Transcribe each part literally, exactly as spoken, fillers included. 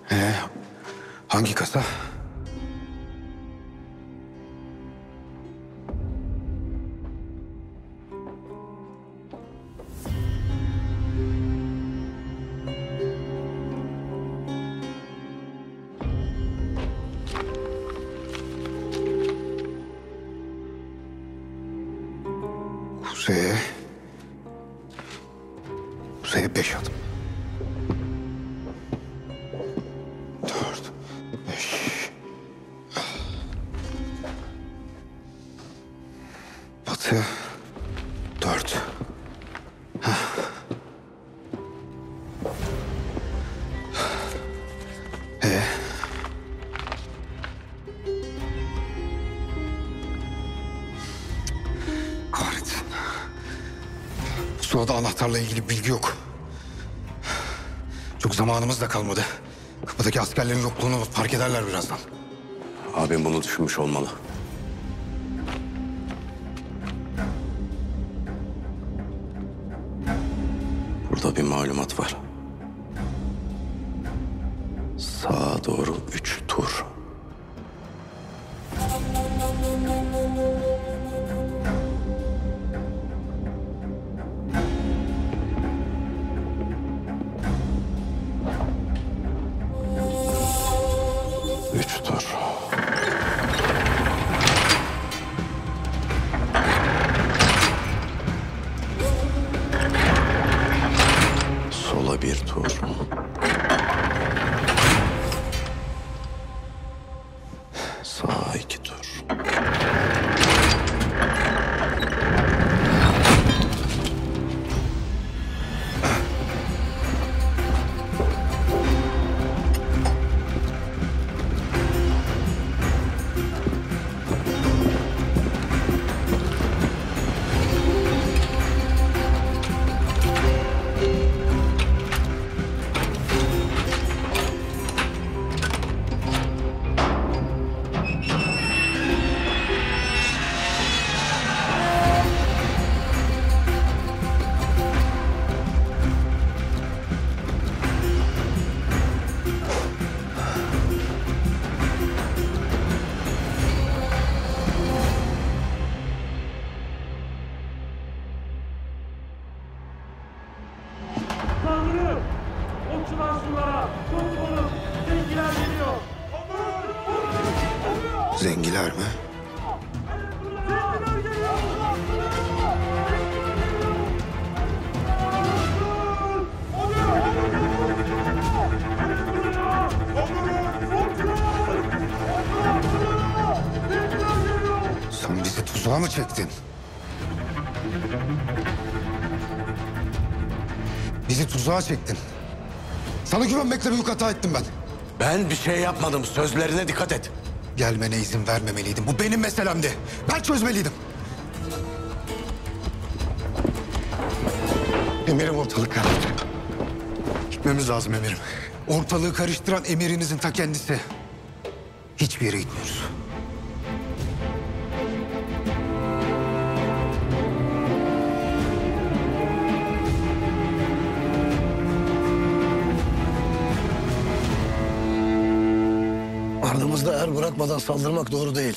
Ee, hangi kasa? Kuzeye... Kuzeye beş adım. Dört, beş... Batı... Dört... Ee? Kahretsin. Suada anahtarla ilgili bilgi yok. Çok zamanımız da kalmadı. Kapıdaki askerlerin yokluğunu fark ederler birazdan. Abim bunu düşünmüş olmalı. Burada bir malumat var. Sağa doğru üç tur. Üç tur. Sola bir tur. Sağa iki tur. Saldırın! Okçular sulara! Çabuk olun! Zengiler geliyor! Zengiler mi? Zengiler geliyor! Sen bizi tuzağa mı çektin? Bizi tuzağa çektin. Sana güvenmekle büyük hata ettim ben. Ben bir şey yapmadım. Sözlerine dikkat et. Gelmene izin vermemeliydim. Bu benim meselemdi. Ben çözmeliydim. Emirim ortalık karıştı. Gitmemiz lazım emirim. Ortalığı karıştıran emirinizin ta kendisi. Hiçbir yere gitmiyoruz. Ardımızda er bırakmadan saldırmak doğru değil.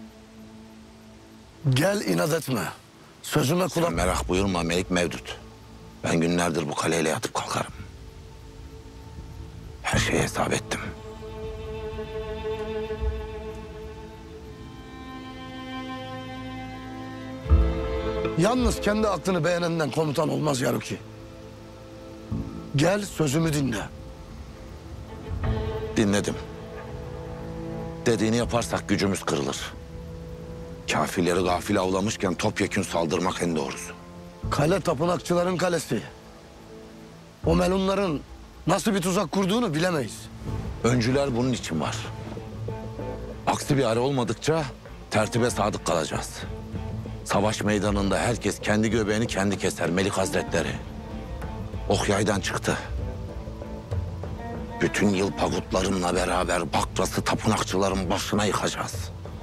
Gel inat etme. Sözüme kulak... Sen merak buyurma Melik Mevdut. Ben günlerdir bu kaleyle yatıp kalkarım. Her şeyi hesap ettim. Yalnız kendi aklını beğenenden komutan olmaz Yaruki. Gel sözümü dinle. Dinledim. Dediğini yaparsak gücümüz kırılır. Kafirleri gafil avlamışken topyekün saldırmak en doğrusu. Kale tapınakçıların kalesi. O melunların nasıl bir tuzak kurduğunu bilemeyiz. Öncüler bunun için var. Aksi bir ara olmadıkça tertibe sadık kalacağız. Savaş meydanında herkes kendi göbeğini kendi keser Melik Hazretleri. Ok yaydan çıktı. Bütün yıl pagutlarımla beraber Bakras'ı tapınakçıların başına yıkacağız.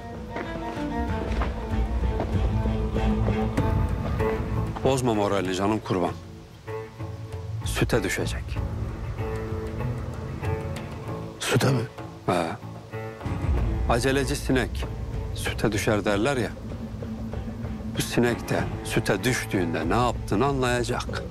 Bozma moralini canım kurban. Süte düşecek. Süte mi? He. Aceleci sinek süte düşer derler ya. Bu sinek de süte düştüğünde ne yaptığını anlayacak.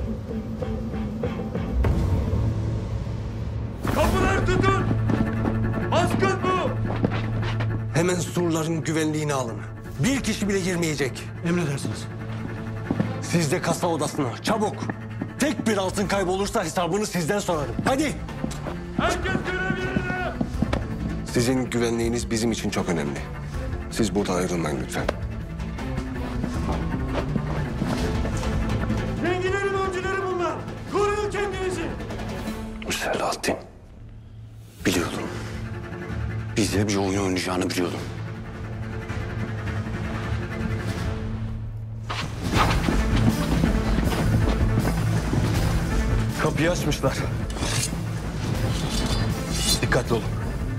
Kapıları tutun! Baskın bu! Hemen surların güvenliğini alın. Bir kişi bile girmeyecek. Emredersiniz. Siz de kasa odasına. Çabuk. Tek bir altın kaybolursa hesabını sizden sorarım. Hadi. Herkes görev yerine! Sizin güvenliğiniz bizim için çok önemli. Siz buradan ayrılmayın lütfen. Zenginlerin öncüleri bunlar! Koruyun kendinizi! Selahattin. Biliyordum. Bize bir oyun oynayacağını biliyordum. Kapıyı açmışlar. Dikkatli olun.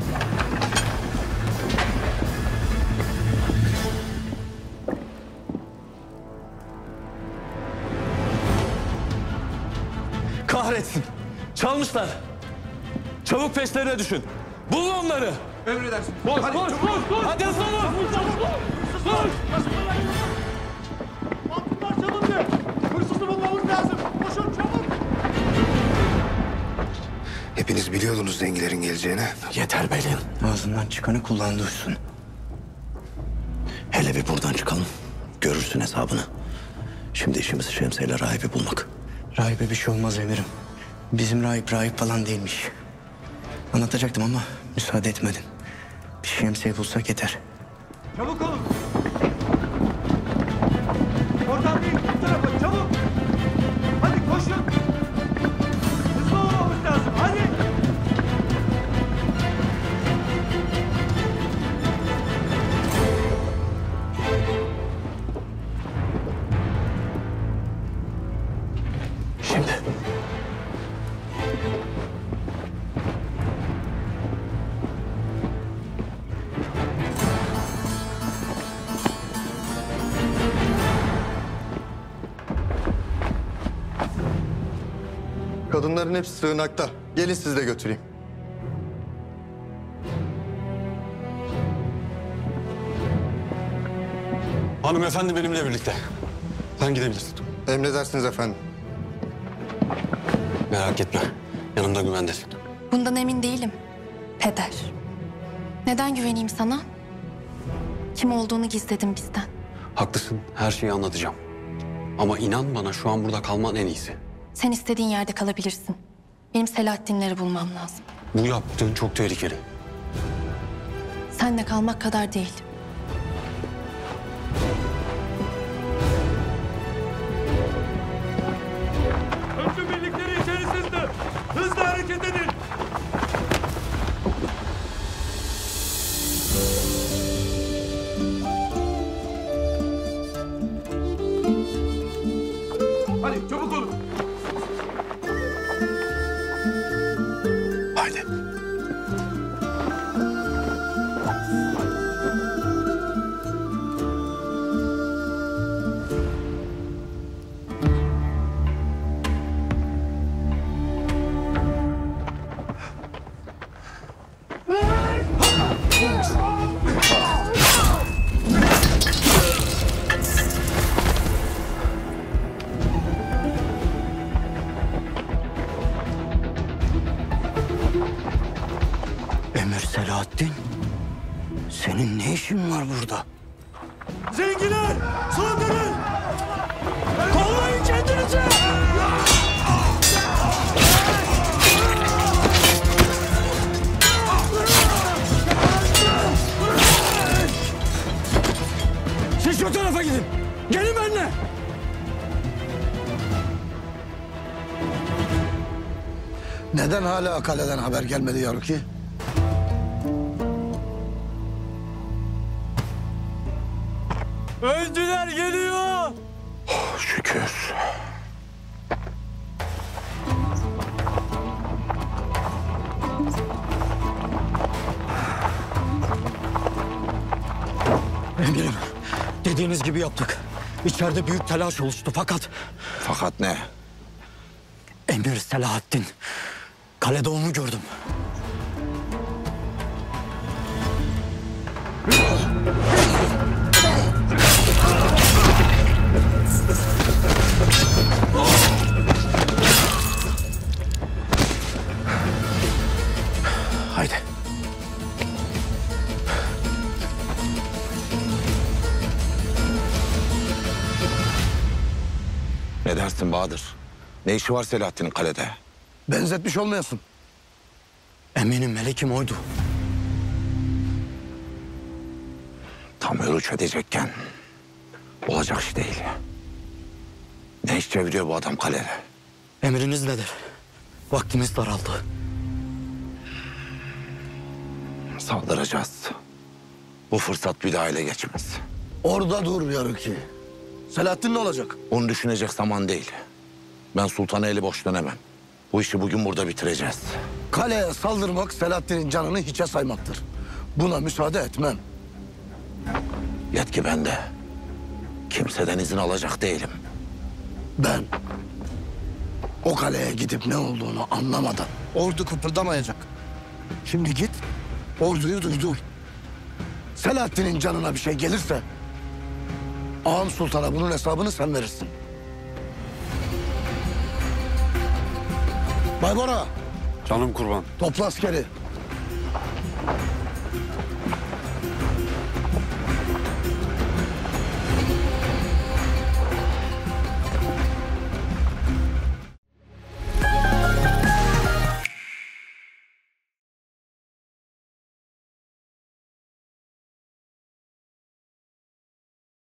Kahretsin. Çalmışlar. Çabuk peşlerine düşün. Bulun onları. Emredersin. Koş, koş, koş, koş! Hadi hızlı olun. Koş! Altınlar çalındı! Hırsızı bulmamız lazım! Koşun çabuk! Hepiniz biliyordunuz zengilerin geleceğini. Yeter Belin. Ağzından çıkanı kulağın duysun. Hele bir buradan çıkalım. Görürsün hesabını. Şimdi işimiz Şemsiye'yle rahibi bulmak. Rahibe bir şey olmaz emirim. Bizim rahip rahip falan değilmiş. Anlatacaktım ama müsaade etmedin. Bir şemsiye bulsak yeter. Çabuk olun! Oradan değil, bu tarafa çabuk! Hadi koşun! Hızlı olmamız lazım, hadi! Şimdi. Kadınların hepsi sığınakta. Gelin siz de götüreyim. Hanımefendi benimle birlikte. Sen gidebilirsin. Emredersiniz efendim. Merak etme. Yanımda güvendesin. Bundan emin değilim. Peder. Neden güveneyim sana? Kim olduğunu gizledin bizden. Haklısın. Her şeyi anlatacağım. Ama inan bana şu an burada kalman en iyisi. Sen istediğin yerde kalabilirsin. Benim Selahattinleri bulmam lazım. Bu yaptığın çok tehlikeli. Senle kalmak kadar değil. Öncü birlikleri içerisinde! Hızlı hareket edin! Hadi çabuk olun! Haydi. Emir Selahattin. Senin ne işin var burada? Zenginler! Saldırın! Kollayın kendinizi! Siz şu tarafa gidin. Gelin benimle. Neden hala kaleden haber gelmedi Yaruki? Öncüler geliyor! Şükür. Emirim, dediğiniz gibi yaptık. İçeride büyük telaş oluştu fakat Fakat ne? Emir Selahattin, kalede onu gördüm. Haydi. Ne dersin Bahadır? Ne işi var Selahattin'in kalede? Benzetmiş olmayasın. Eminim melekim oydu. Tam örüç edecekken olacak iş değil. Ne iş çeviriyor bu adam kalede? Emriniz nedir? Vaktimiz daraldı. Saldıracağız. Bu fırsat bir daha ele geçmez. Orada dur Yarıki. Selahattin ne olacak? Onu düşünecek zaman değil. Ben sultana eli boş dönemem. Bu işi bugün burada bitireceğiz. Kaleye saldırmak Selahattin'in canını hiçe saymaktır. Buna müsaade etmem. Yetki bende. Kimseden izin alacak değilim. Ben o kaleye gidip ne olduğunu anlamadan ordu kıpırdamayacak. Şimdi git orduyu duydur. Selahattin'in canına bir şey gelirse Ağam Sultan'a bunun hesabını sen verirsin. Baybora Canım kurban. topla askeri.